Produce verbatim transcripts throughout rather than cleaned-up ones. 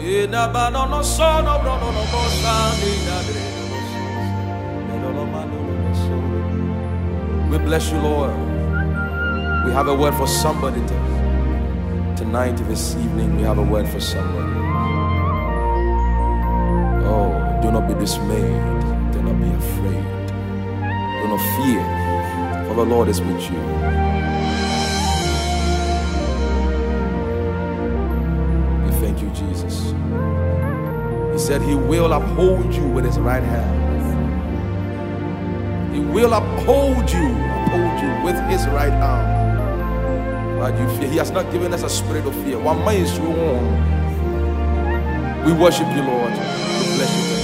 We bless you, Lord. We have a word for somebody tonight, this evening. We have a word for somebody. Oh, do not be dismayed. Do not be afraid. Do not fear, for the Lord is with you. We thank you, Jesus. He said he will uphold you with his right hand. He will uphold you, uphold you with his right arm. But you fear. He has not given us a spirit of fear. One man is wrong. We worship you, Lord. We bless you.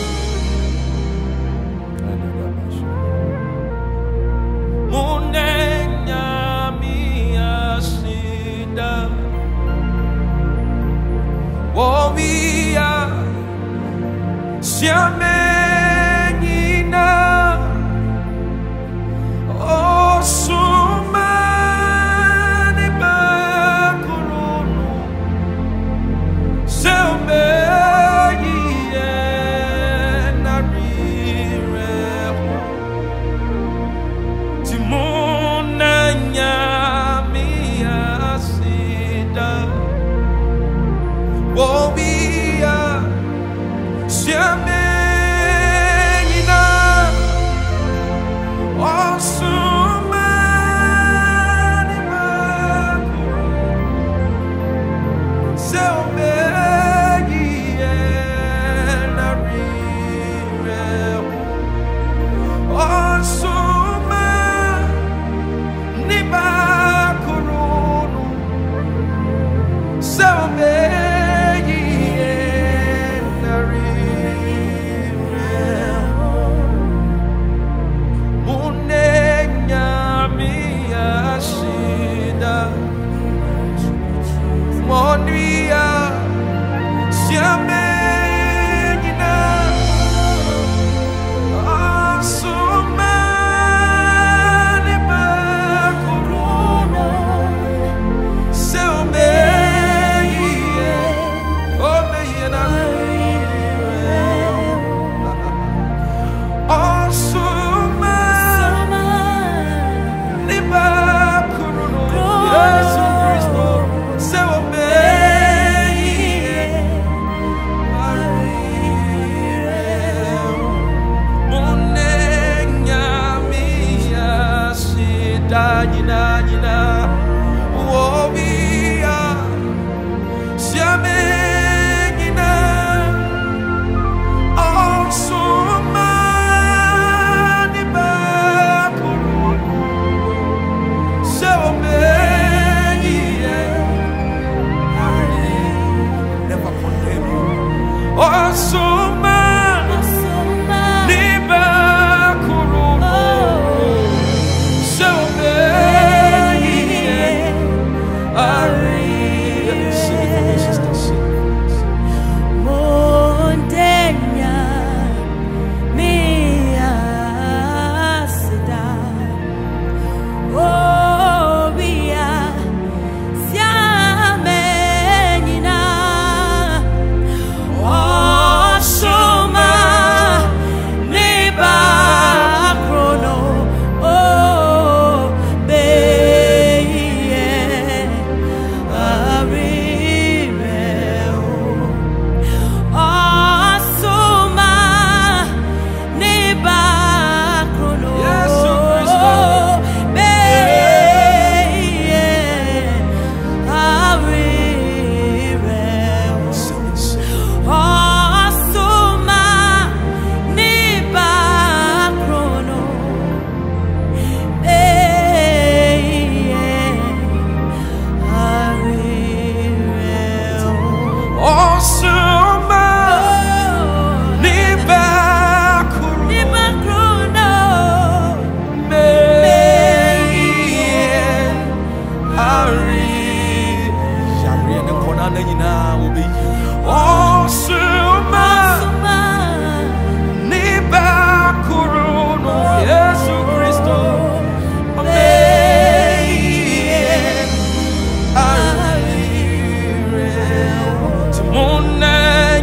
Moon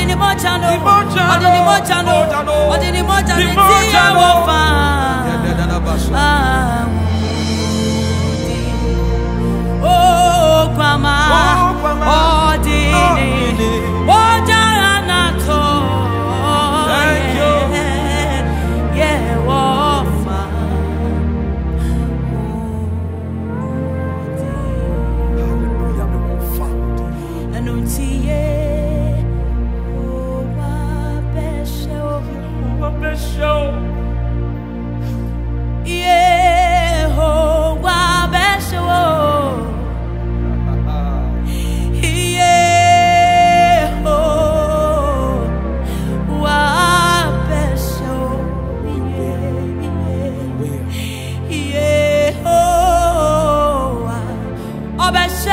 Odini mochano, Mochano, odini mochano, Mochano, odini mochano, Di Mochano. Oh, Kwama, odini, mochanato. Thank you. Yeah, wofa. Hallelujah, we won't find. Anuntie, oh, Babesho. Yehovah Besho, Yehovah Besho, Yehovah Besho,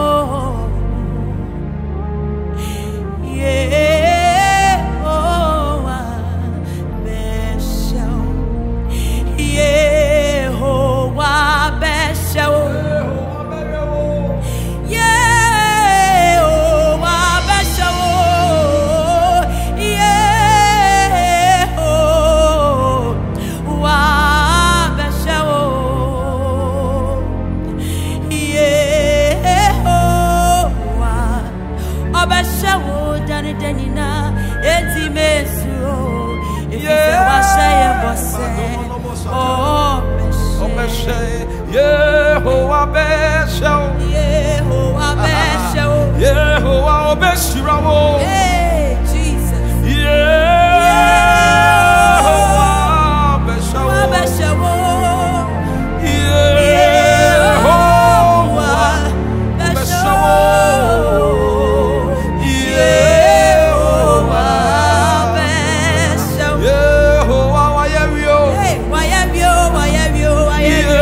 Yehovah Besho, Yehovah Besho, Yehovah Beshirawo, hey Jesus, Yehovah Besho, Besho, Yehovah Besho, Yehovah Besho, Yehovah Wayevio, hey Wayevio, Wayevio, Wayevio.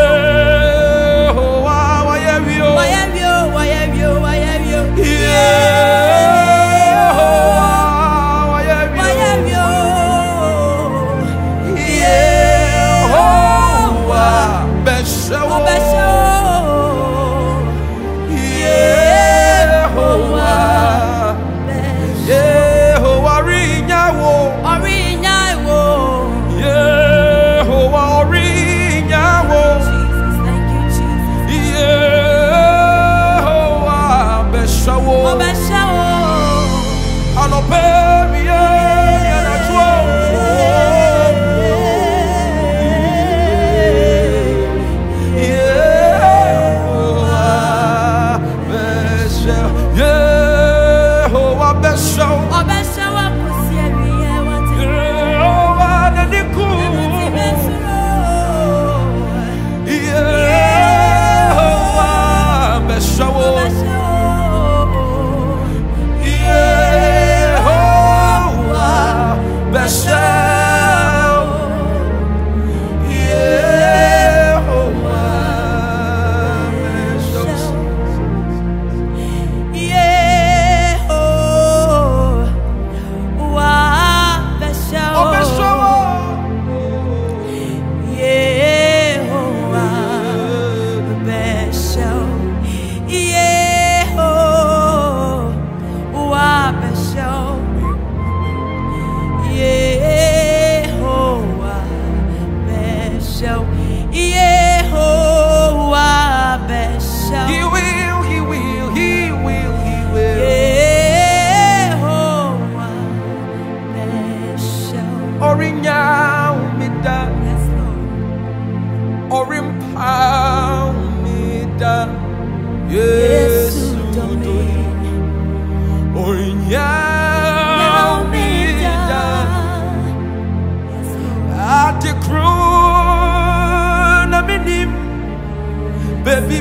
Baby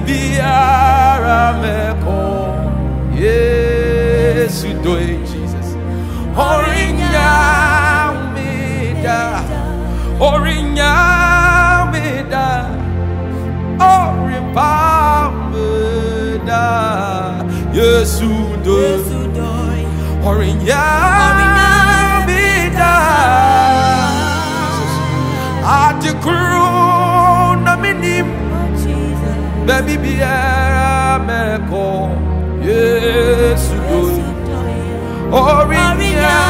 biara meko Yesu doe Jesus Orinya mida Orinya mida Orimpa mida Yesu doe Orinya mida Ati kuru na minim Baby biara meko Yesu doe Orinya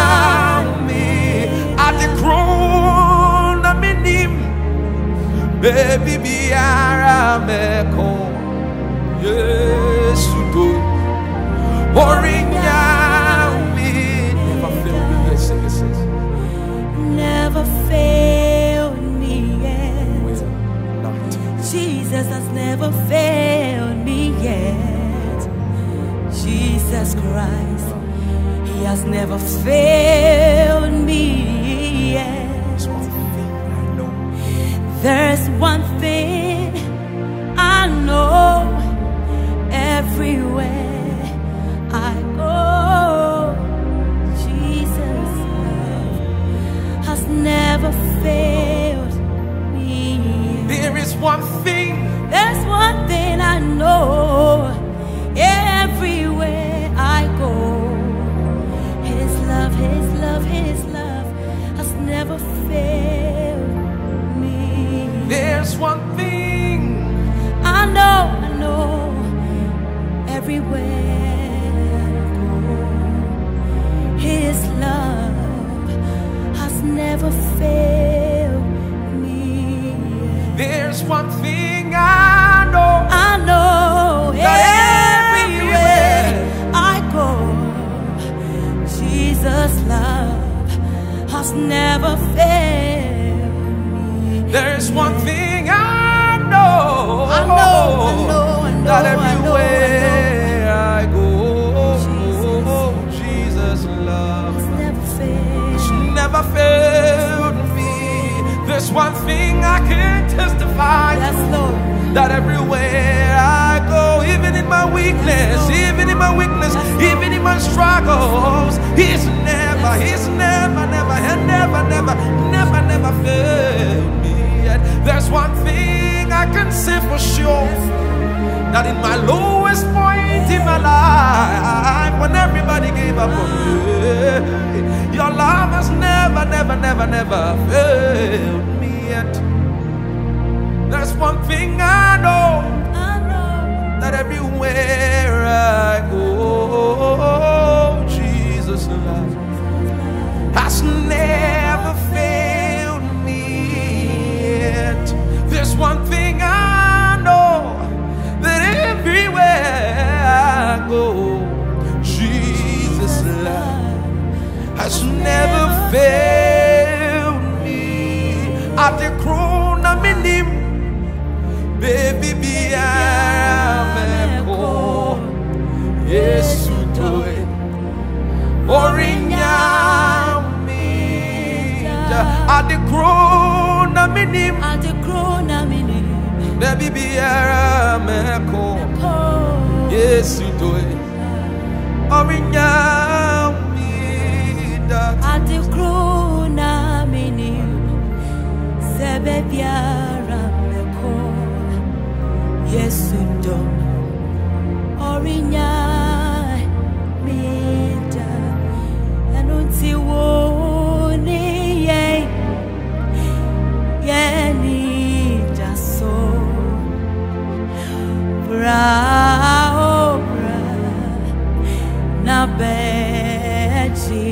baby biara meko Yesu do orinya me never fail me yet sing it says Never failed me yet. will not Jesus has never failed me yet. Jesus Christ, He has never failed me yet. There's one thing I know There's one thing I know. Everywhere I go, Jesus has never failed me yet. there is one thing There's one thing I know. Everywhere I go, His love, His love, His love has never failed me. there's one thing I know, I know. Everywhere I go, His love has never failed me. there's one thing I know I know that everywhere I go, Jesus' love has never failed me. there's one thing I know I know, I know, I know, that I know, I know. everywhere I go Jesus. Jesus love Has never failed. It's never failed me. There's one thing I can testify Yes, to, Lord. that everywhere I go, even in my weakness, even in my weakness, even in my struggles, He's never, He's never, never, and never, never, never, never failed me yet. There's one thing I can say for sure, that in my lowest point in my life, when everybody gave up on me, your love has never, never, never, never failed me yet. There's one thing I know, I know. that everywhere I go, Jesus' love has never failed me yet. There's one thing I know, that everywhere I go, Jesus' love has never failed me. At the crown of my name, baby, be ameko. Yes, you do it. Orinya me. At the crown of my name, At the crown of my name, baby, be ameko. Yes, you do it. Orinya me. at the crown of my name, Sebebiara meko. Yes, you do. Orinya me da, and unti woni ye, ye ni da so. Bra, oh bra, na beji.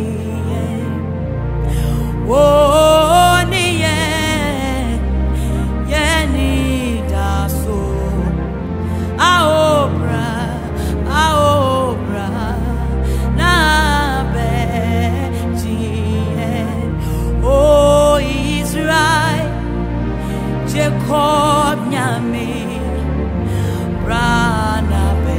Oh, ni ye, ye ni da so. Ah, oh, bra, ah, oh, bra, na beji. Oh, Israel, Jacob nyame, bra na be,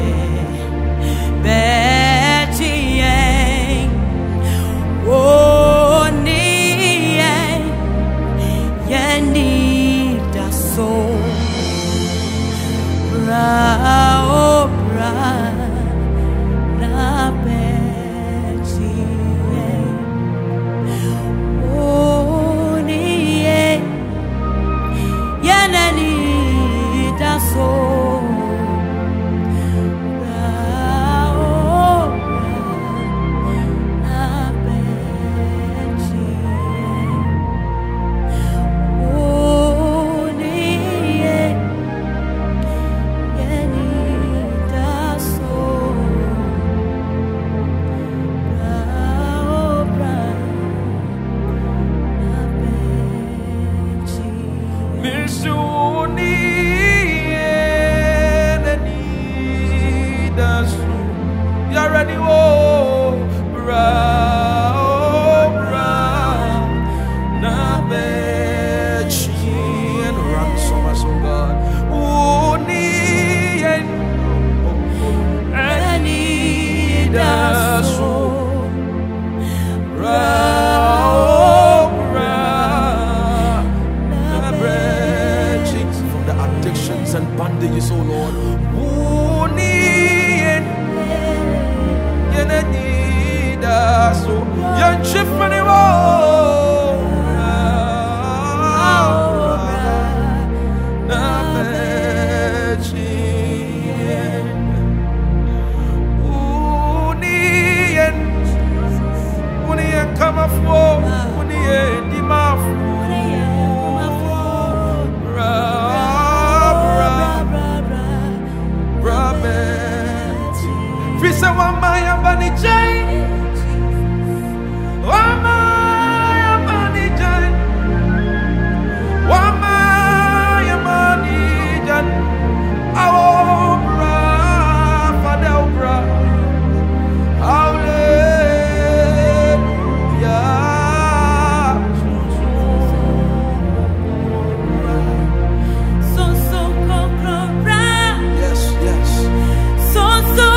beji. Oh, ni ye. so yan chifani wo na mechi unien unien kama fo unien di mafu Fisa wamaya bani jai, wamaya bani jai, wamaya bani jai. Aobra, fada obra, hallelujah. So so kokobra. Yes, yes. So so.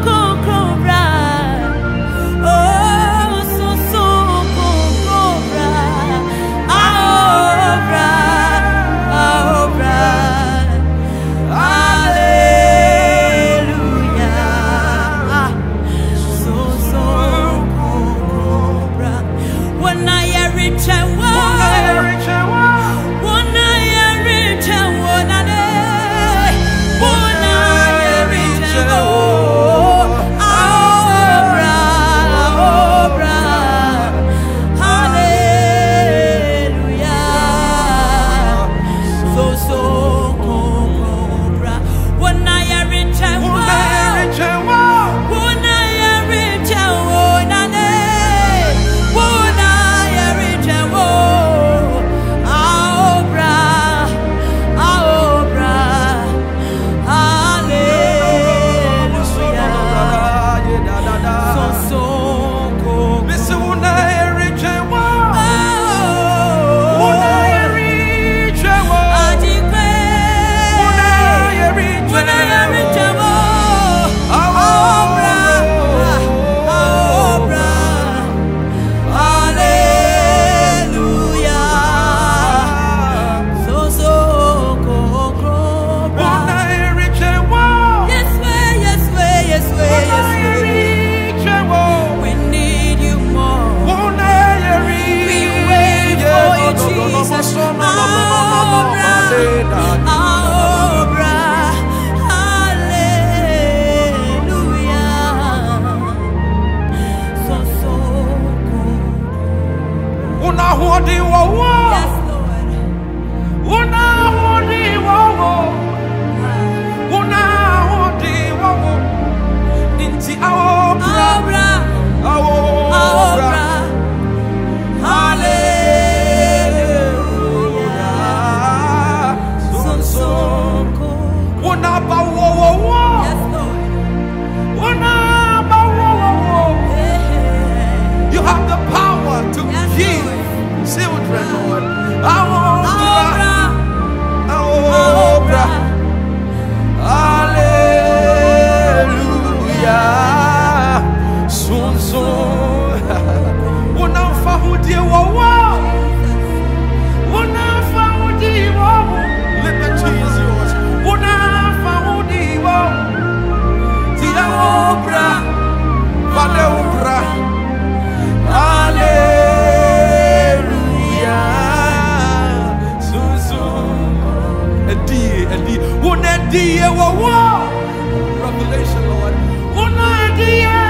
Revelation, Lord. Una idea,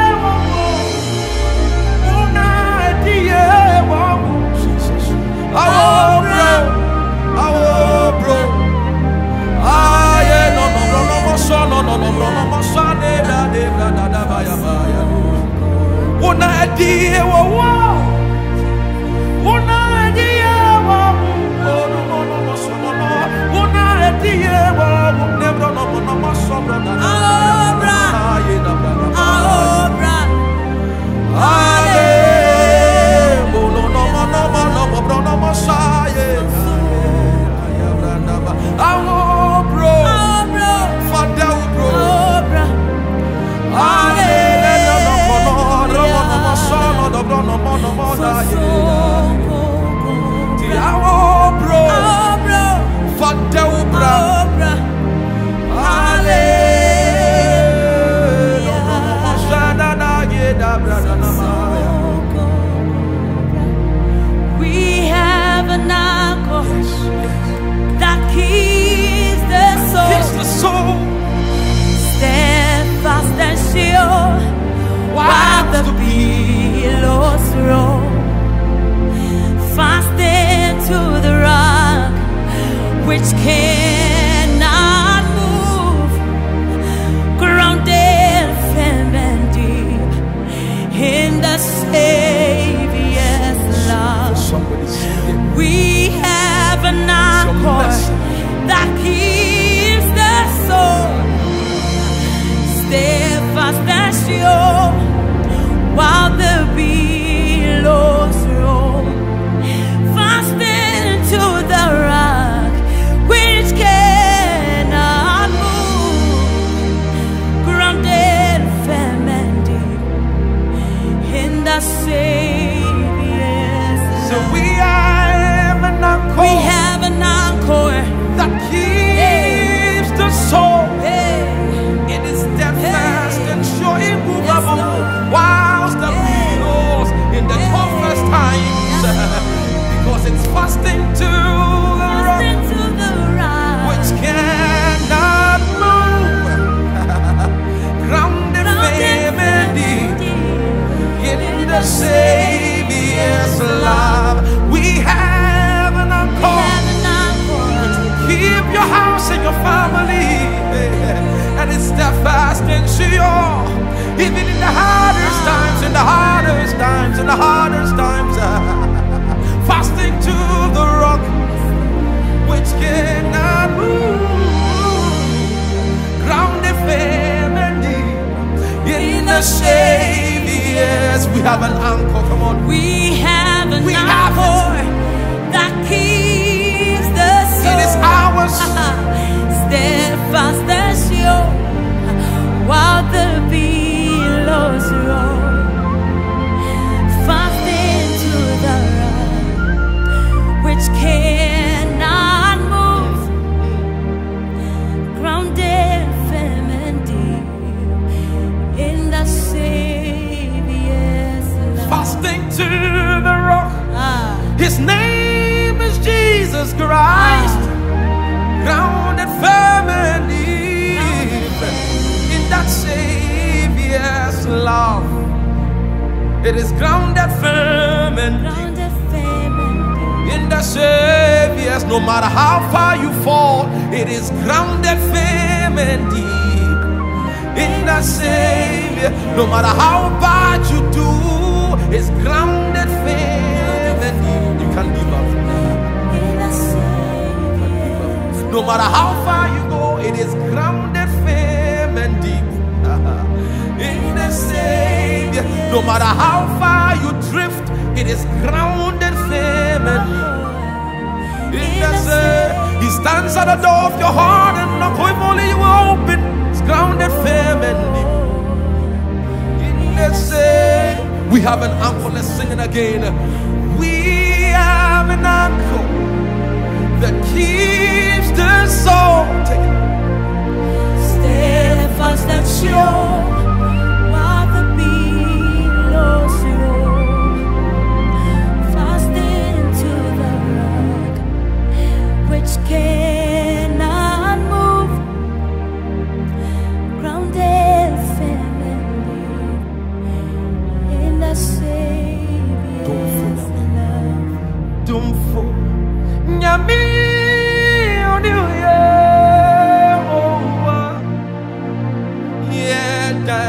una idea, Jesus. Oh, bro, oh, bro. Ah, yeah, no, no, no, no, no, so, no, no, no, no, no, no, so, de, da, de, da, da, da, ba, ya, ba, ya. Una idea, wow, una idea, wow, oh, no, no, no, no, so, no, no, una idea, wow, never, no, no, no, no, so, no, no, no, no, Hallelujah. We have an anchor that keeps the soul, Keeps the soul steadfast and sure, while the billows roll. Fast into the rock, which cannot move, grounded firm and deep in the Savior's love. Somebody sing it. We have an anchor that keeps the soul steadfast and sure, while the billows roll. Fast into the rock, which cannot move, grounded firm and deep in the Savior's love. So we have an anchor. We have an anchor that keeps the soul. Hey. It is steadfast Hey. and sure, immovable, Yes, Lord. whilst the Hey. billows in the Hey. toughest times, Yes, because it's fasting to the Fast rock, into the rock, which cannot move, grounded firm and deep in the Savior's love. We have an we anchor. have an anchor. Keep your house and your family, and it's steadfast and sure, even in the hardest times, in the hardest times, in the hardest times. Fasting to the rock, which cannot move, grounded firm and deep in the Savior's. We have an anchor. Come on, We have an We have anchor that keeps the soul. it is ours. Steadfast and sure, while the billows roll. Fast into the rock, which cannot move, grounded firm and deep in the Savior's love. Fasting to the rock. Ah. His name is Jesus Christ, grounded firm and deep in that Savior's love. It is grounded firm and deep Grounded firm and deep. in the Savior's. No matter how far you fall, it is grounded firm and deep in the Savior. No matter how bad you do, it's grounded firm and deep. You can't give up. In the Savior's No matter how far you go, it is grounded firm and deep in the Savior. No matter how far you drift, it is grounded firm and deep in the Savior. He stands at the door of your heart and knock, if only you will open. It's grounded firm and deep in the Savior. We have an anchor. Let's sing it again. We have an anchor that keeps the soul. Take it. steadfast and sure, while the billows roll. Fast into the rock, which cannot move, grounded firm and deep in the Savior's love. Dumfo Nyami Oniye Owa Yeda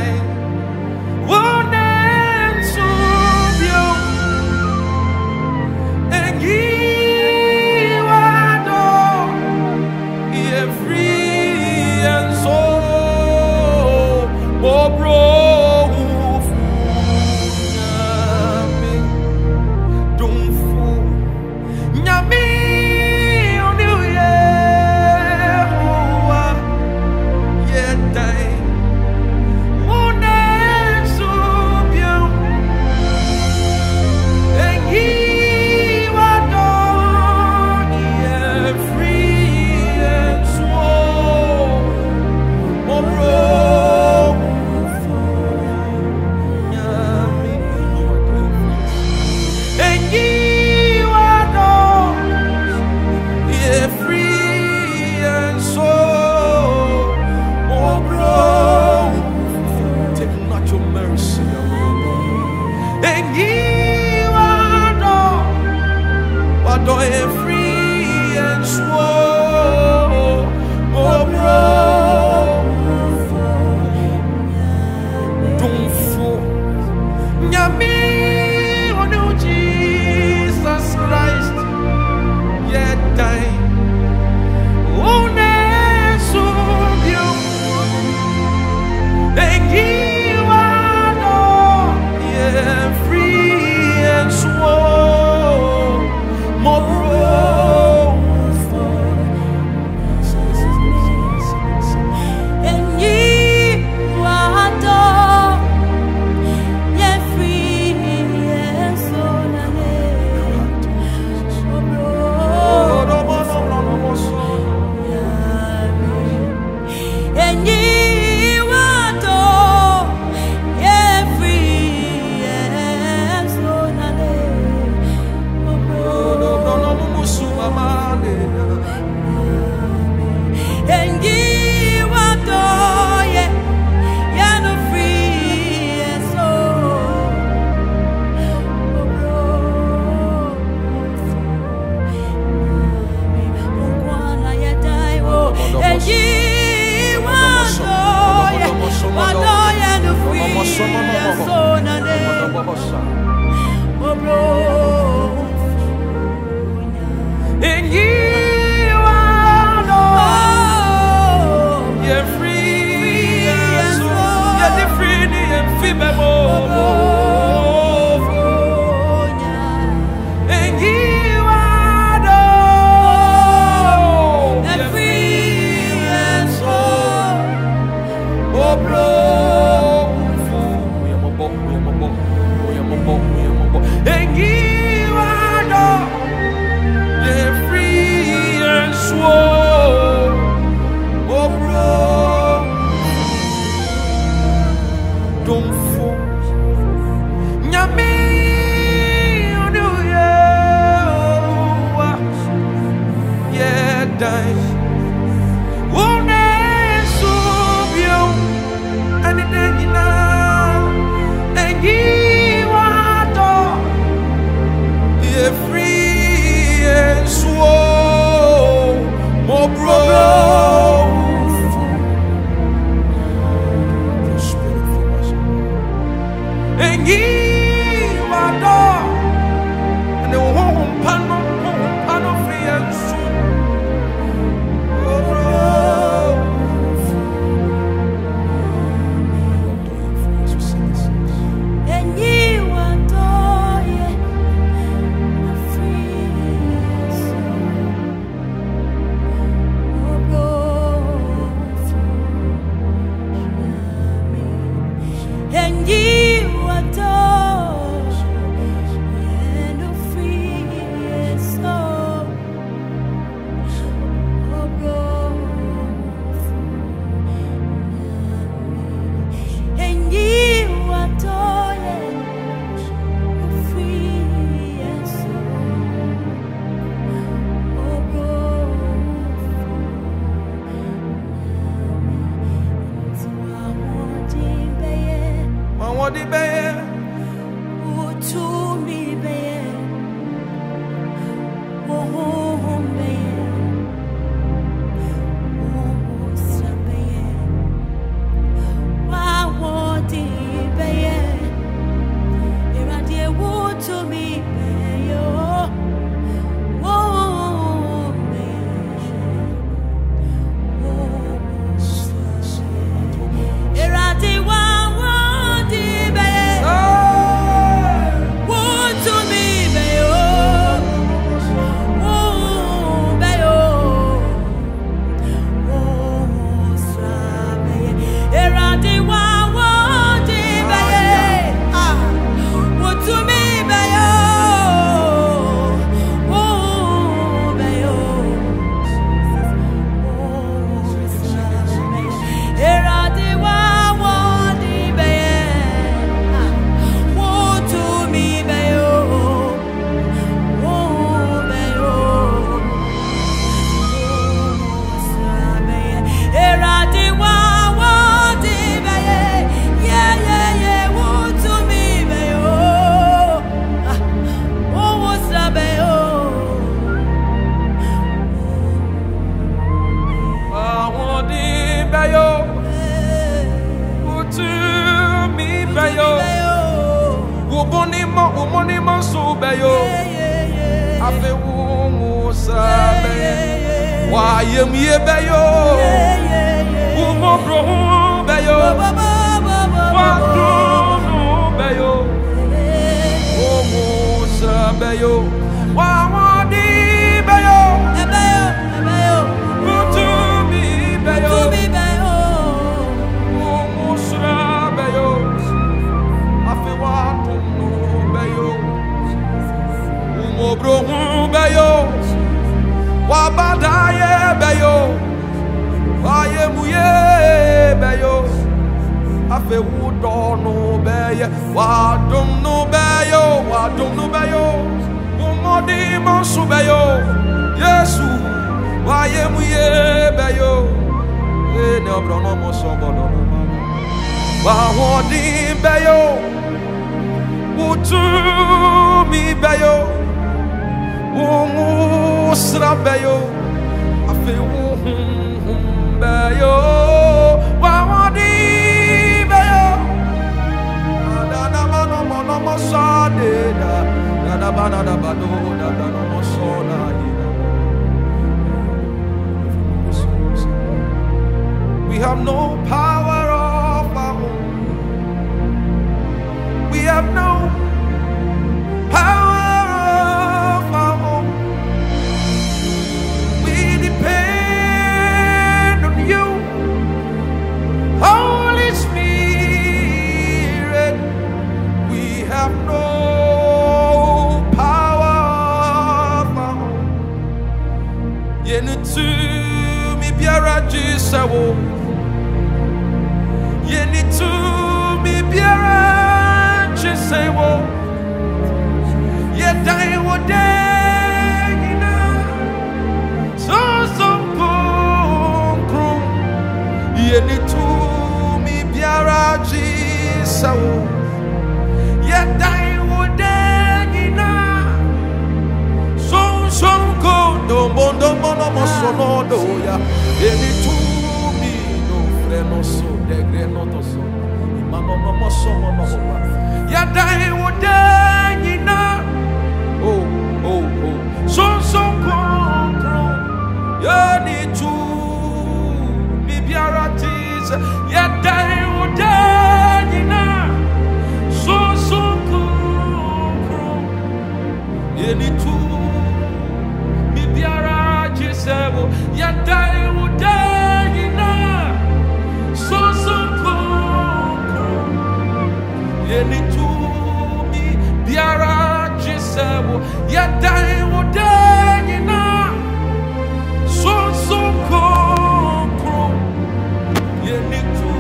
free and swore. Oh, bro. Don't fall. Nyami, oh no, Jesus Christ. Yeah, die. Oh, nesu you. Thank you, Lord. Yeah, free and swore. More bro. Erade wa wa di be umoni mansubeyo afe umu sabe wa yem yebeyo umo bro beyo wa dunu beyo umu sabeyo wa wadi beyo beyo beyo mutu mi beyo beyo umu sabeyo afe wa dunu beyo umo bro beyo wabadaye beyo aye muye beyo afe wudono beye wadum no beyo wadum no beyo umodi monsu beyo Yesu aye muye beyo ene obrono mosobodo wa wodi beyo utu mi beyo umu srabeyo afe uhum beyo wawadi beyo adana mano mono mosade da dana bana da bado da dana mosona dina. We have no power of our own. We have no power. Holy Spirit, we have no power of our own. Yenitu mi biara jisawo. Yenitu mi biara jisawo. Yedai wode ina so so konkro. Yenitu Jisawo yedai wodegina son son ko dombo dombo no mosono do ya eni tu mi no freno so degre no to so mama mama so mama yedai wodegina oh oh oh son son ko yeni tu mi biara jisa yedai wodegina so so ko eni tu mi biara jisewo yedai wodegina so so ko eni tu mi biara jisewo yedai wodegina so so ko eni tu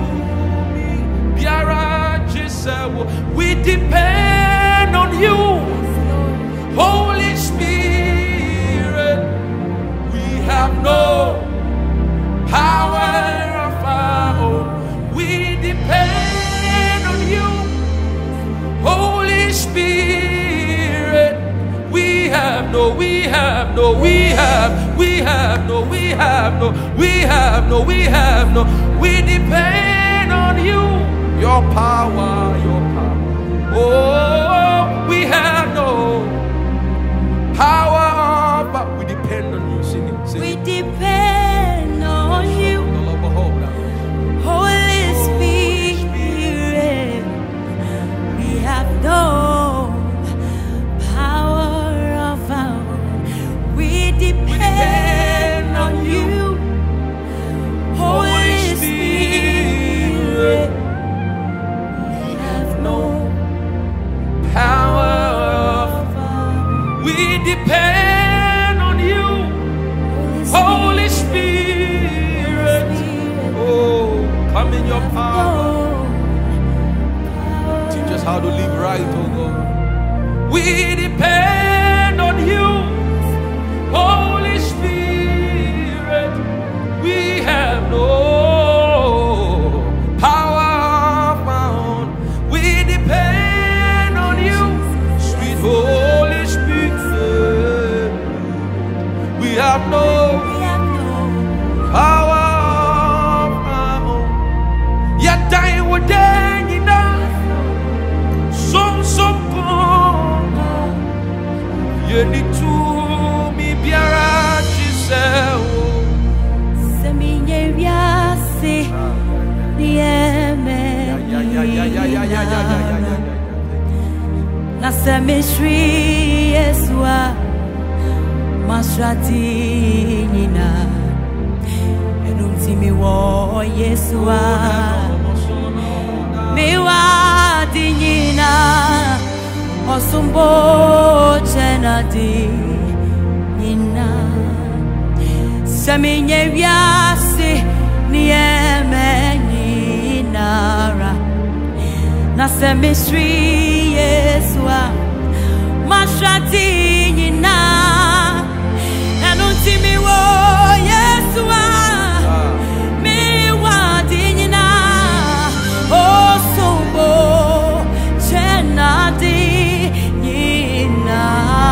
we depend on you, Holy Spirit. We have no power of our own. We depend on you, Holy Spirit. We have no, we have no, we have, we have no, we have no, we have no, we have no. We depend on you. Your power, your power. Oh, we have no power, but we depend on you. Sing it, sing We it. depend on you, Holy Spirit. We have no power of our own. We depend on you, Holy Spirit. We depend on you, Holy Spirit. Oh, come in your power. Teach us how to live right, oh God. We depend on you, Holy Spirit. We have no power of our own. We depend on you, sweet Holy Spirit. We have no power of our own. Yet I would die enough. So, so good. Yeni tu mi biara chiseo. Seminye viasi nieme na semishri Yesua masrati nina enumtimi wo Yesua miwa dinina osumbo chenadi nina seminye viasi nieme ninara na semishri Yesua mashrati nina enuntimi wo Yesua miwa dinina osumbo chenadi nina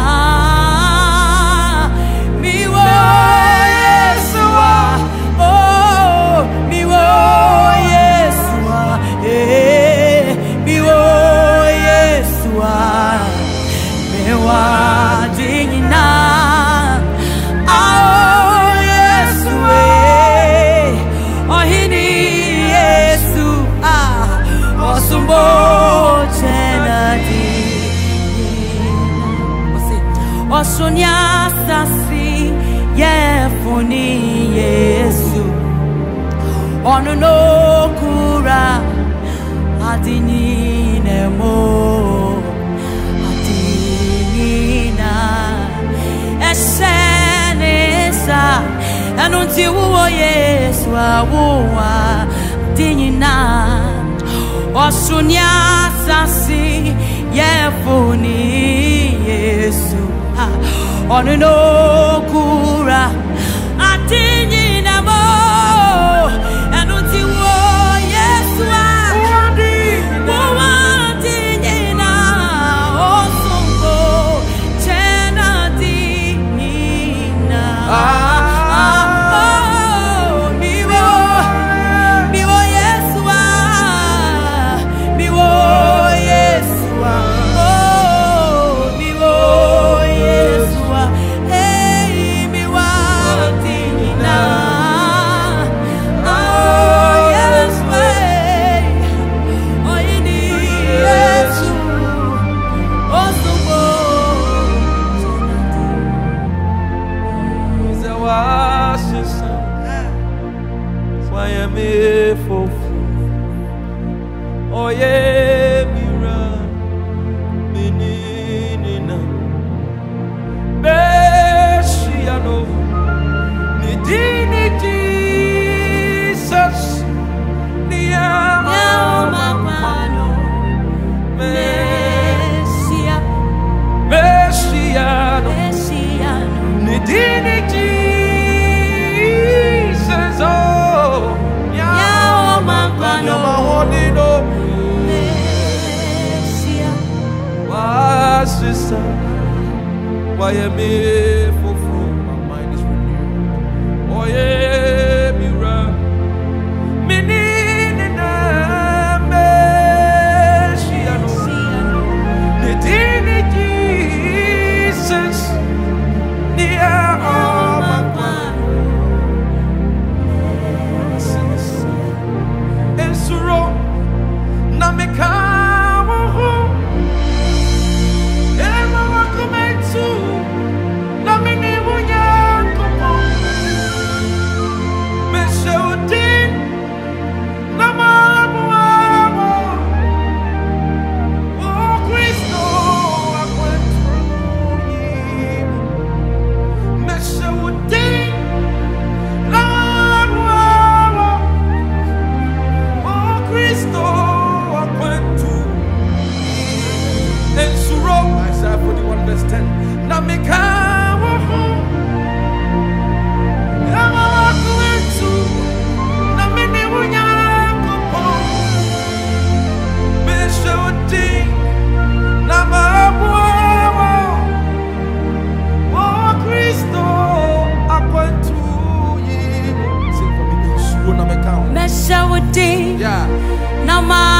miwa Yesua oh miwa Yesua eh miwa Yesua miwa dinina oh Yesua oh hini Yesu ah osumbo chenadi Osunya sasi yefuni Yesu Onu no kura adini nemo adinina esenesa anunti wo Yesu awa adinina Osunya sasi yefuni Yesu Onu no kura atinyi namo enuti wo Yesu atinyi na osumbo chenadi nina miwo miwo Yesu miwo Yesu Oye mira menina Beshiano Nidini Jesus Nia Mapano Messia Beshiano Messiano Nidini Jesus oh Yao Mapano Mahonino Sister, why am I for my mind is renewed? Oh, yeah, Mira, Menina, Messiano, the dignity, Jesus, near all my mind. And Suro, Nameka.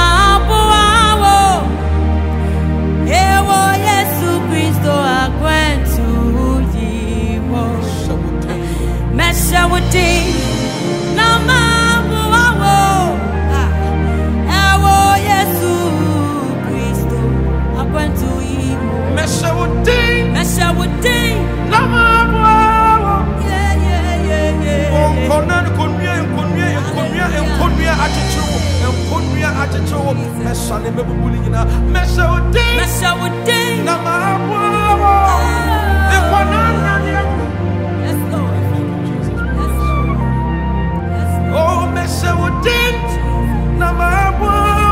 Ewo Yesu Kristo akwen Meshawudin. Namabwa. Yeah, yeah, yeah, yeah. Onkonan kunye kunye kunye kunye achichu. Kunye achichu. Meshane mebubuli nyina. Meshawudin. Meshawudin. Namabwa. Yes, Lord. Yes, Lord. Yes, Lord. Oh, Meshawudin. Namabwa.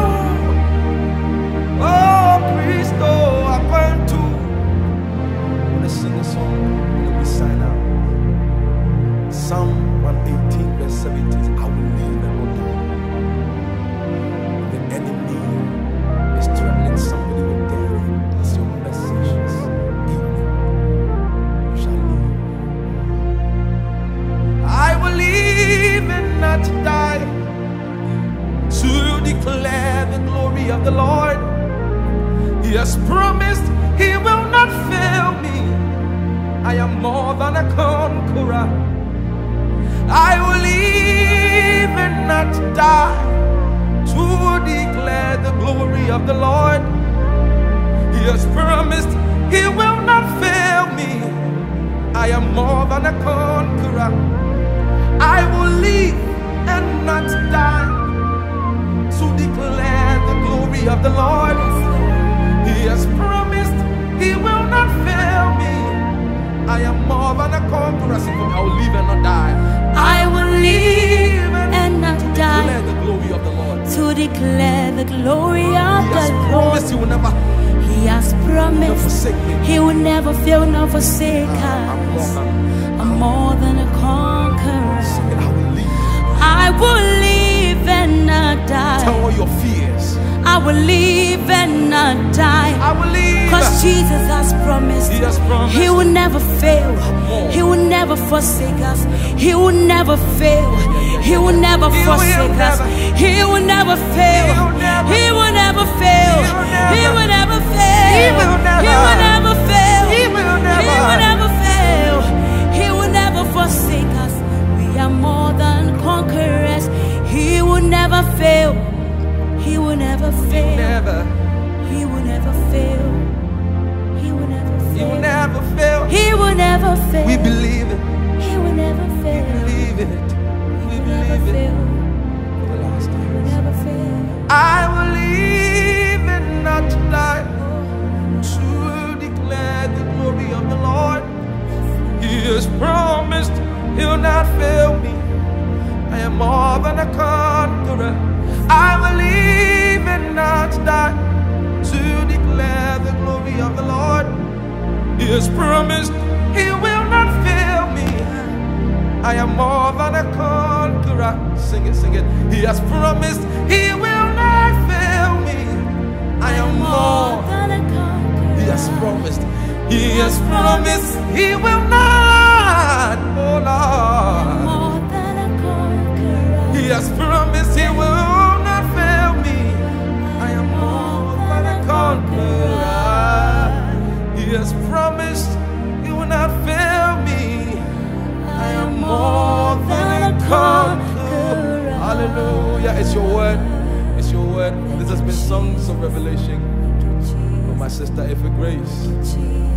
Oh, Christo, I'm going to. Let's sing a song and then we sign out. Psalm one eighteen, verse seventeen. I will live and not die. The enemy is threatening somebody with death. It's your message this evening. You shall live. I will live and not die to declare the glory of the Lord. He has promised He will not fail me. I am more than a conqueror. I will live and not die to declare the glory of the Lord. He has promised He will not fail me. I am more than a conqueror. I will live and not die to declare the glory of the Lord. He has promised He will not fail me. I am more than a conqueror. I will live and not die. I will live and not die Declare the glory of the Lord. to declare the glory of He has the promised He Lord. will never He has promised forsake me. He will never fail nor forsake I'm more us. than. I'm more than a conqueror. Sing it, I will live. I will live and not die. Tell all your fears. I will live and not die. I will live. Because Jesus has promised He has promised. He will never fail. He will never forsake us. He will never fail. He will never He will forsake us. never. He will never fail. He will never. He will never fail. He He will will never fail. He will never. He will never fail. He will never. He will never fail. He will never forsake us. We are more than conquerors. He will never fail. He will never fail. Never. He will never fail. He will never He will fail. never fail. He will never fail. We believe it. He will never We fail. believe it. We He will never believe it. fail. For the last He will time. never fail. I will live and not die to declare the glory of the Lord. He has promised He'll not fail me. I am more than a conqueror. I will live and not die to declare the glory of the Lord. He has promised He will not fail me. I am more than a conqueror. Sing it, sing it. He has promised He will not fail me. I am more. than a conqueror. He has promised. He has promised He will not. Oh Lord. More than a conqueror. He has promised He will not fail me. I am more than a conqueror. He has promised He will not fail me. I am more than a conqueror. Hallelujah. It's your word. It's your word. This has been Songs of Revelation with my sister Ife Grace.